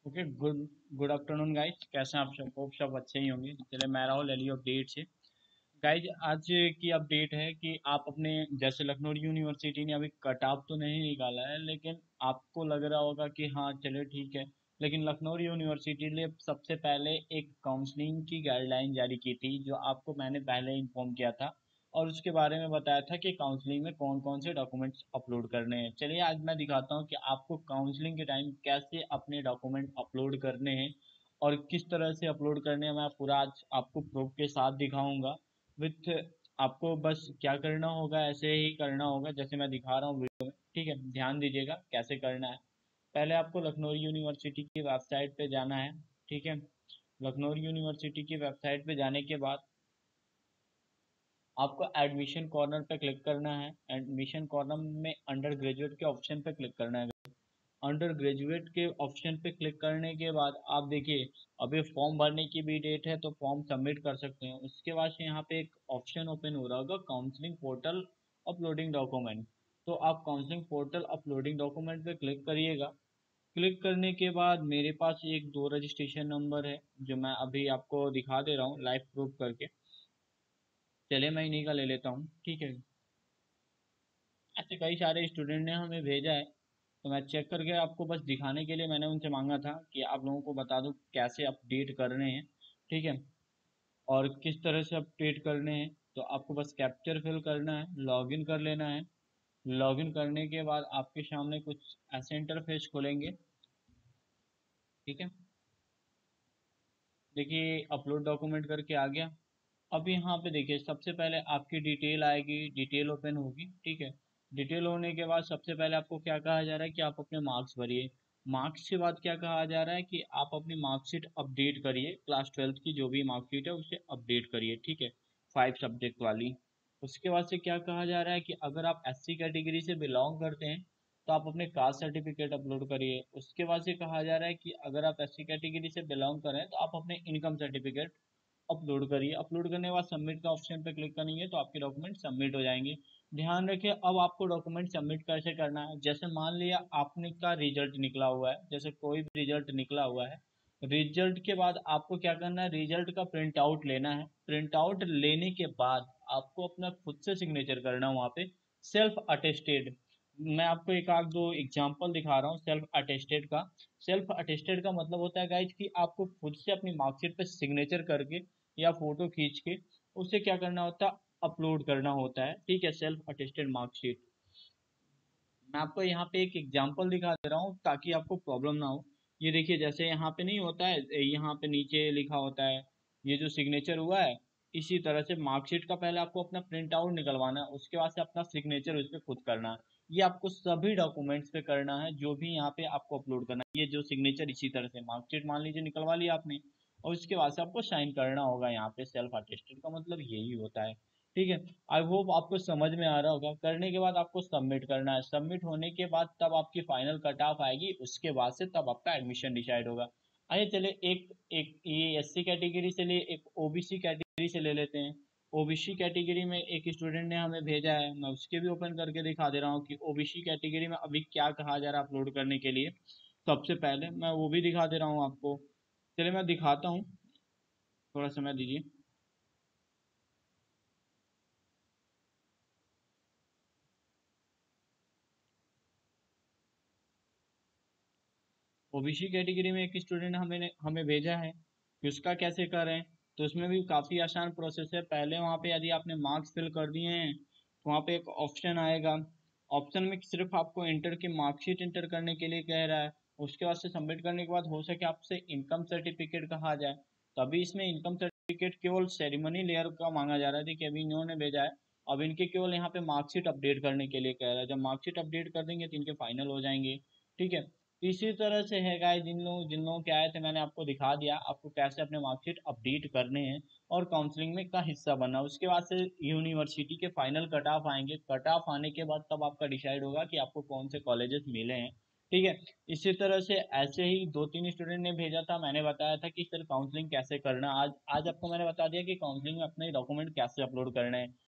Okay, good good afternoon guys. कैसे हैं आप सब? होप सब अच्छे ही होंगे। चलिए, मैं राहुल एलियो अपडेट से। गाइज, आज की अपडेट है कि आप अपने, जैसे लखनऊ यूनिवर्सिटी ने अभी कट ऑफ तो नहीं निकाला है, लेकिन आपको लग रहा होगा कि हाँ चलिए ठीक है। लेकिन लखनऊ यूनिवर्सिटी ने सबसे पहले एक काउंसलिंग की गाइडलाइन जारी की थी, जो आपको मैंने पहले इन्फॉर्म किया था। और उसके बारे में बताया था कि काउंसलिंग में कौन कौन से डॉक्यूमेंट्स अपलोड करने हैं। चलिए, आज मैं दिखाता हूँ कि आपको काउंसलिंग के टाइम कैसे अपने डॉक्यूमेंट अपलोड करने हैं और किस तरह से अपलोड करने हैं। मैं पूरा आज आपको प्रूफ के साथ दिखाऊंगा। विथ, आपको बस क्या करना होगा, ऐसे ही करना होगा जैसे मैं दिखा रहा हूँ वीडियो में। ठीक है, ध्यान दीजिएगा कैसे करना है। पहले आपको लखनऊ यूनिवर्सिटी की वेबसाइट पे जाना है। ठीक है, लखनऊ यूनिवर्सिटी की वेबसाइट पे जाने के बाद आपको एडमिशन कॉर्नर पे क्लिक करना है। एडमिशन कॉर्नर में अंडर ग्रेजुएट के ऑप्शन पे क्लिक करना है। अंडर ग्रेजुएट के ऑप्शन पे क्लिक करने के बाद आप देखिए, अभी फॉर्म भरने की भी डेट है तो फॉर्म सबमिट कर सकते हैं। उसके बाद से यहाँ पे एक ऑप्शन ओपन हो रहा होगा, काउंसलिंग पोर्टल अपलोडिंग डॉक्यूमेंट। तो आप काउंसलिंग पोर्टल अपलोडिंग डॉक्यूमेंट पे क्लिक करिएगा। क्लिक करने के बाद मेरे पास एक दो रजिस्ट्रेशन नंबर है, जो मैं अभी आपको दिखा दे रहा हूँ लाइव प्रूफ करके। चलिए, मैं इन्हीं का ले लेता हूँ। ठीक है, ऐसे कई सारे स्टूडेंट ने हमें भेजा है, तो मैं चेक करके आपको बस दिखाने के लिए मैंने उनसे मांगा था कि आप लोगों को बता दूं कैसे अपडेट करने हैं। ठीक है, और किस तरह से अपडेट करने हैं। तो आपको बस कैप्चर फिल करना है, लॉगिन कर लेना है। लॉगिन करने के बाद आपके सामने कुछ ऐसे इंटरफेस खुलेंगे। ठीक है, देखिए अपलोड डॉक्यूमेंट करके आ गया। अब यहाँ पे देखिए, सबसे पहले आपकी डिटेल आएगी, डिटेल ओपन होगी। ठीक है, डिटेल होने के बाद सबसे पहले आपको क्या कहा जा रहा है कि आप अपने मार्क्स भरिए। मार्क्स के बाद क्या कहा जा रहा है कि आप अपनी मार्कशीट अपडेट करिए, क्लास ट्वेल्थ की जो भी मार्कशीट है उसे अपडेट करिए। ठीक है, 5 सब्जेक्ट वाली। उसके बाद से क्या कहा जा रहा है कि अगर आप एससी कैटेगरी से बिलोंग करते हैं तो आप अपने कास्ट सर्टिफिकेट अपलोड करिए। उसके बाद से कहा जा रहा है कि अगर आप एससी कैटेगरी से बिलोंग करें तो आप अपने इनकम सर्टिफिकेट अपलोड करिए। अपलोड करने के बाद सबमिट का ऑप्शन पे क्लिक करेंगे तो आपके डॉक्यूमेंट सबमिट हो जाएंगे। ध्यान रखिए, अब आपको डॉक्यूमेंट सबमिट कैसे करना है। जैसे मान लिया आपने का रिजल्ट निकला हुआ है, जैसे कोई भी रिजल्ट निकला हुआ है। रिजल्ट के बाद आपको क्या करना है, रिजल्ट का प्रिंट आउट लेना है। प्रिंट आउट लेने के बाद आपको अपना खुद से सिग्नेचर करना है वहाँ पे, सेल्फ अटेस्टेड। मैं आपको एक आध दो एग्जांपल दिखा रहा हूँ सेल्फ अटेस्टेड का। सेल्फ अटेस्टेड का मतलब होता है गाइज कि आपको खुद से अपनी मार्कशीट पे सिग्नेचर करके या फोटो खींच के उसे क्या करना होता है, अपलोड करना होता है। ठीक है, सेल्फ अटेस्टेड मार्कशीट। मैं आपको यहाँ पे एक एग्जांपल दिखा दे रहा हूँ ताकि आपको प्रॉब्लम ना हो। ये देखिए, जैसे यहाँ पे नहीं होता है, यहाँ पे नीचे लिखा होता है ये जो सिग्नेचर हुआ है। इसी तरह से मार्कशीट का पहले आपको अपना प्रिंट आउट निकलवाना है, उसके बाद से अपना सिग्नेचर उस पर खुद करना है। ये आपको सभी डॉक्यूमेंट्स पे करना है जो भी यहाँ पे आपको अपलोड करना है। ये जो सिग्नेचर इसी तरह से मार्कशीट मान लीजिए निकलवा लिया आपने, और उसके बाद से आपको साइन करना होगा। यहाँ पे सेल्फ अटेस्टेड का मतलब यही होता है। ठीक है, आई होप आपको समझ में आ रहा होगा। करने के बाद आपको सबमिट करना है। सबमिट होने के बाद तब आपकी फाइनल कट ऑफ आएगी, उसके बाद से तब आपका एडमिशन डिसाइड होगा। आइए चलिए, एक एक ये एससी कैटेगरी से लिए, एक ओबीसी कैटेगरी से ले लेते हैं। ओबीसी कैटेगरी में एक स्टूडेंट ने हमें भेजा है, मैं उसके भी ओपन करके दिखा दे रहा हूँ कि ओबीसी कैटेगरी में अभी क्या कहा जा रहा है अपलोड करने के लिए। सबसे पहले मैं वो भी दिखा दे रहा हूँ आपको। चलिए, मैं दिखाता हूँ, थोड़ा समय दीजिए। ओबीसी कैटेगरी में एक स्टूडेंट हमें हमें भेजा है कि उसका कैसे करें। तो उसमें भी काफ़ी आसान प्रोसेस है। पहले वहाँ पे यदि आपने मार्क्स फिल कर दिए हैं तो वहाँ पे एक ऑप्शन आएगा। ऑप्शन में सिर्फ आपको इंटर की मार्कशीट इंटर करने के लिए कह रहा है। उसके बाद से सबमिट करने के बाद हो सके आपसे इनकम सर्टिफिकेट कहा जाए, तो अभी इसमें इनकम सर्टिफिकेट केवल सेरेमनी लेयर का मांगा जा रहा है। देखिए, अभी इन्होंने भेजा है। अब इनके केवल यहाँ पे मार्कशीट अपडेट करने के लिए कह रहा है। जब मार्कशीट अपडेट कर देंगे तो इनके फाइनल हो जाएंगे। ठीक है, इसी तरह से है गाइस, जिन लोगों के आए थे मैंने आपको दिखा दिया आपको कैसे अपने मार्कशीट अपडेट करने हैं और काउंसलिंग में का हिस्सा बनना। उसके बाद से यूनिवर्सिटी के फाइनल कट ऑफ आएंगे। कट ऑफ आने के बाद तब आपका डिसाइड होगा कि आपको कौन से कॉलेजेस मिले हैं। ठीक है, इसी तरह से ऐसे ही दो तीन स्टूडेंट ने भेजा था, मैंने बताया था कि सर काउंसलिंग कैसे करना। आज आज आपको मैंने बता दिया कि काउंसलिंग में अपने डॉक्यूमेंट कैसे अपलोड करने हैं।